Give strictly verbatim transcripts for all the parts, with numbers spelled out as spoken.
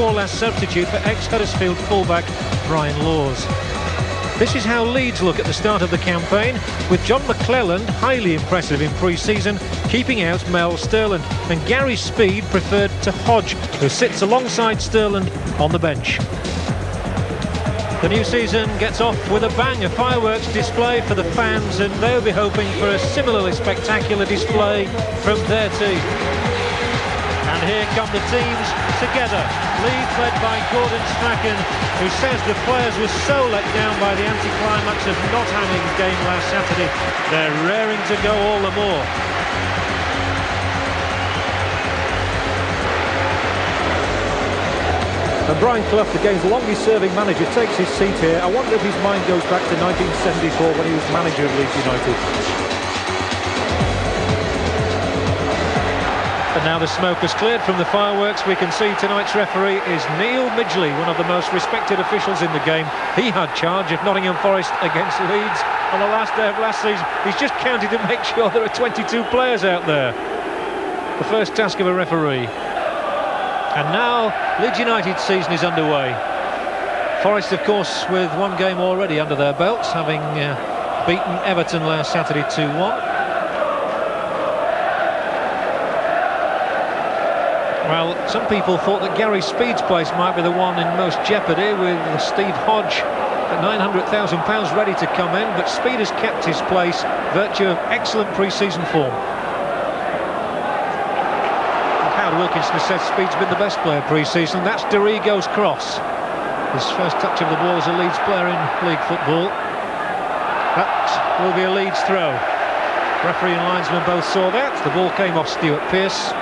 last substitute for ex-Huddersfield fullback Brian Laws. This is how Leeds look at the start of the campaign, with John McClelland, highly impressive in pre-season, keeping out Mel Sterland, and Gary Speed preferred to Hodge, who sits alongside Sterland on the bench. The new season gets off with a bang, a fireworks display for the fans, and they'll be hoping for a similarly spectacular display from their team. And here come the teams together. Leeds led by Gordon Strachan, who says the players were so let down by the anticlimax of not having the game last Saturday, they're raring to go all the more. And Brian Clough, the game's longest-serving manager, takes his seat here. I wonder if his mind goes back to nineteen seventy-four when he was manager of Leeds United. And now the smoke has cleared from the fireworks. We can see tonight's referee is Neil Midgley, one of the most respected officials in the game. He had charge of Nottingham Forest against Leeds on the last day of last season. He's just counted to make sure there are twenty-two players out there. The first task of a referee. And now Leeds United's season is underway. Forest, of course, with one game already under their belts, having uh, beaten Everton last Saturday two one. Well, some people thought that Gary Speed's place might be the one in most jeopardy, with Steve Hodge at nine hundred thousand pounds ready to come in, but Speed has kept his place, virtue of excellent pre-season form. Wilkinson has said Speed's been the best player pre-season. That's Dorigo's cross. His first touch of the ball as a Leeds player in league football. That will be a Leeds throw. Referee and linesman both saw that. The ball came off Stuart Pearce.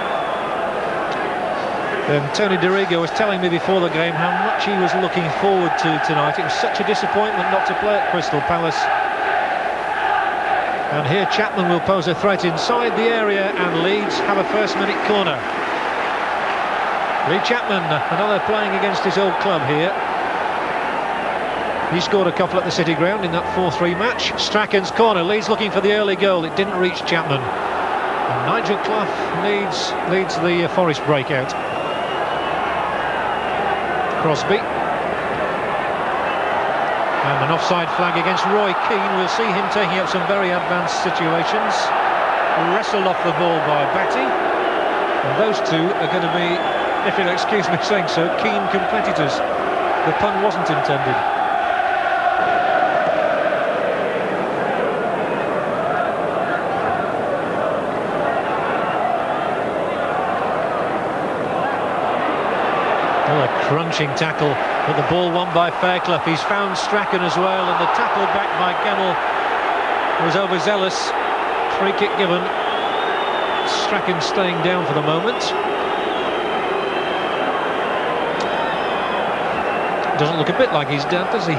And Tony Dorigo was telling me before the game how much he was looking forward to tonight. It was such a disappointment not to play at Crystal Palace. And here Chapman will pose a threat inside the area, and Leeds have a first minute corner. Lee Chapman, another playing against his old club here. He scored a couple at the City Ground in that four three match. Strachan's corner, Leeds looking for the early goal. It didn't reach Chapman. And Nigel Clough leads, leads the uh, Forest breakout. Crosby. And an offside flag against Roy Keane. We'll see him taking up some very advanced situations. Wrestled off the ball by Batty. And those two are going to be, if you'll excuse me saying so, keen competitors. The pun wasn't intended. Oh, a crunching tackle. But the ball won by Fairclough. He's found Strachan as well, and the tackle back by Gemmell was overzealous. Free kick given. Strachan staying down for the moment. Doesn't look a bit like he's dead, does he?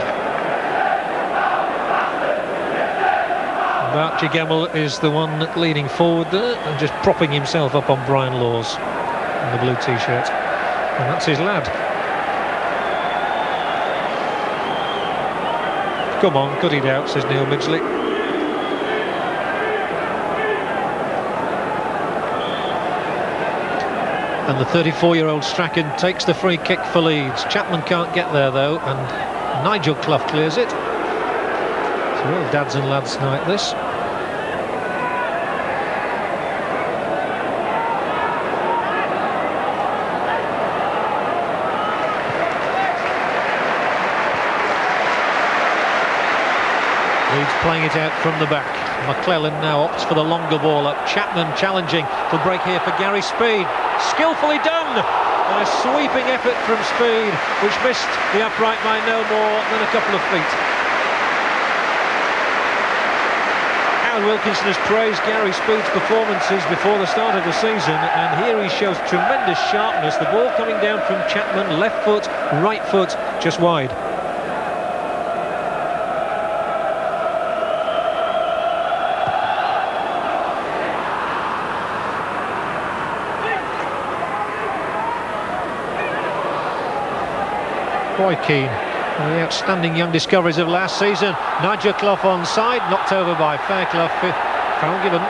Archie Gemmell is the one leaning forward there and just propping himself up on Brian Laws in the blue t-shirt. And that's his lad. Come on, cut it out, says Neil Midgley. And the thirty-four-year-old Strachan takes the free kick for Leeds. Chapman can't get there, though, and Nigel Clough clears it. It's a real dads and lads night, this. Leeds playing it out from the back. McClelland now opts for the longer ball up. Chapman challenging. The break here for Gary Speed. Skillfully done! And a sweeping effort from Speed, which missed the upright by no more than a couple of feet. Alan Wilkinson has praised Gary Speed's performances before the start of the season, and here he shows tremendous sharpness. The ball coming down from Chapman, left foot, right foot, just wide. Roy Keane, one of the outstanding young discoveries of last season. Nigel Clough onside, knocked over by Fairclough. Foul given.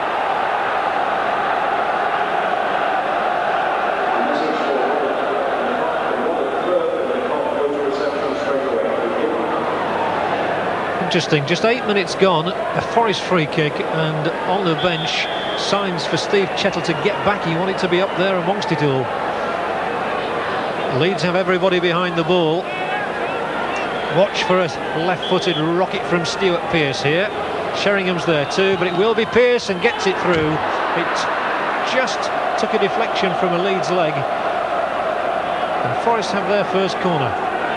Interesting, just eight minutes gone, a Forest free kick, and on the bench, signs for Steve Chettle to get back. He wanted to be up there amongst it all. Leeds have everybody behind the ball. Watch for a left-footed rocket from Stuart Pearce here. Sheringham's there too, but it will be Pearce and gets it through. It just took a deflection from a Leeds leg. And Forest have their first corner.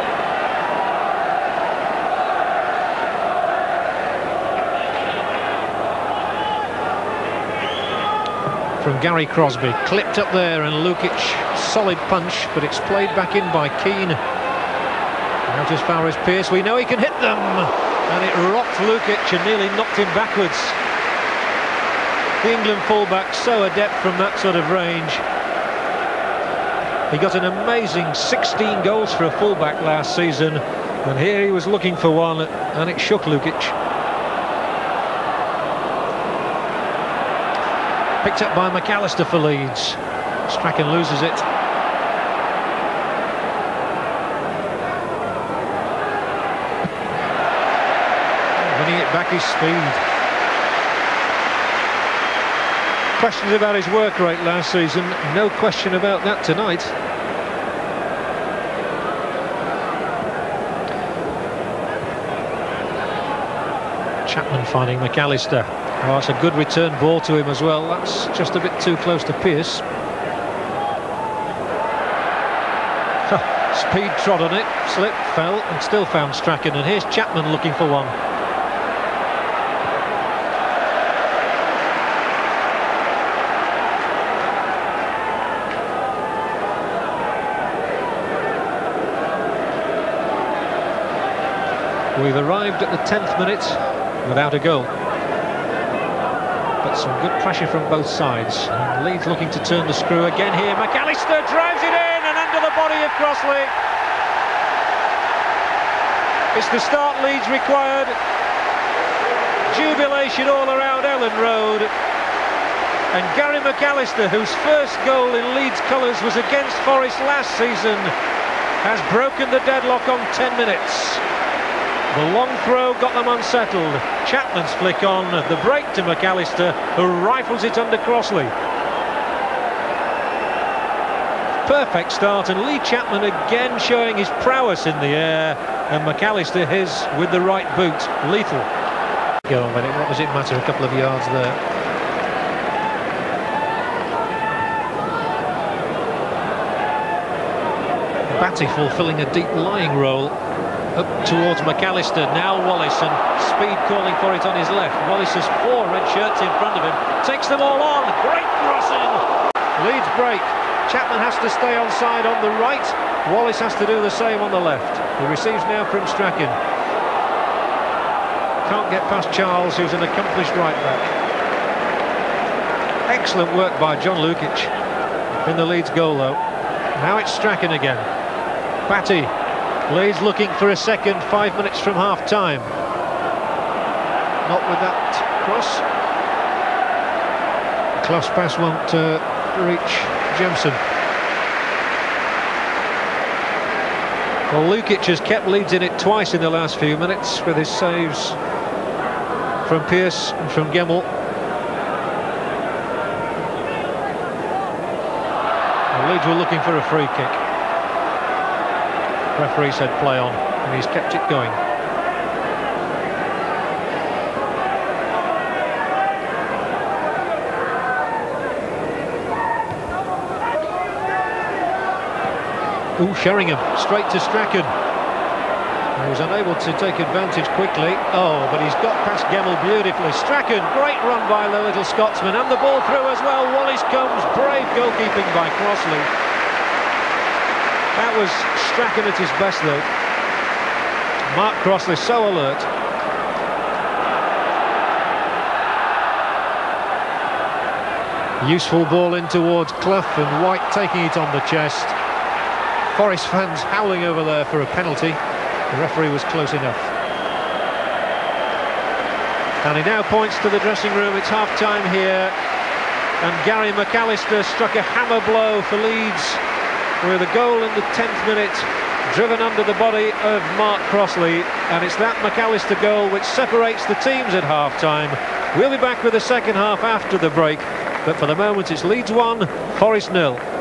From Gary Crosby, clipped up there, and Lukic, solid punch, but it's played back in by Keane. Not as far as Pearce, we know he can hit them, and it rocked Lukic and nearly knocked him backwards. The England fullback so adept from that sort of range. He got an amazing sixteen goals for a fullback last season, and here he was looking for one, and it shook Lukic. Picked up by McAllister for Leeds. Strachan loses it. Winning it back his speed. Questions about his work rate last season. No question about that tonight. Chapman finding McAllister. Oh, that's a good return ball to him as well. That's just a bit too close to Pearce. Speed trod on it, slipped, fell, and still found Strachan. And here's Chapman looking for one. We've arrived at the tenth minute without a goal. But some good pressure from both sides. And Leeds looking to turn the screw again here. McAllister drives it in and under the body of Crossley. It's the start Leeds required. Jubilation all around Ellen Road. And Gary McAllister, whose first goal in Leeds colours was against Forest last season, has broken the deadlock on ten minutes. The long throw got them unsettled. Chapman's flick on, the break to McAllister, who rifles it under Crossley. Perfect start, and Lee Chapman again showing his prowess in the air, and McAllister his with the right boot. Lethal. Go on, Bennett, what does it matter? A couple of yards there. Batty fulfilling a deep lying role. Up towards McAllister, now Wallace, and Speed calling for it on his left. Wallace has four red shirts in front of him, takes them all on, great crossing. Leeds break. Chapman has to stay onside on the right, Wallace has to do the same on the left. He receives now from Strachan. Can't get past Charles, who's an accomplished right back. Excellent work by John Lukic in the Leeds goal though. Now it's Strachan again. Batty. Leeds looking for a second, five minutes from half-time. Not with that cross. Close pass won't uh, reach Jemson. Well, Lukic has kept Leeds in it twice in the last few minutes with his saves from Pearce and from Gemmell. And Leeds were looking for a free kick. Referee said play on, and he's kept it going. Ooh, Sheringham, straight to Strachan. He was unable to take advantage quickly. Oh, but he's got past Gemmell beautifully. Strachan, great run by the little Scotsman, and the ball through as well. Wallace comes, brave goalkeeping by Crossley. That was Strachan at his best though. Mark Crossley so alert. Useful ball in towards Clough, and White taking it on the chest. Forest fans howling over there for a penalty. The referee was close enough. And he now points to the dressing room. It's half-time here, and Gary McAllister struck a hammer blow for Leeds with a goal in the tenth minute, driven under the body of Mark Crossley, and it's that McAllister goal which separates the teams at half-time. We'll be back with the second half after the break, but for the moment it's Leeds one, Forest nil.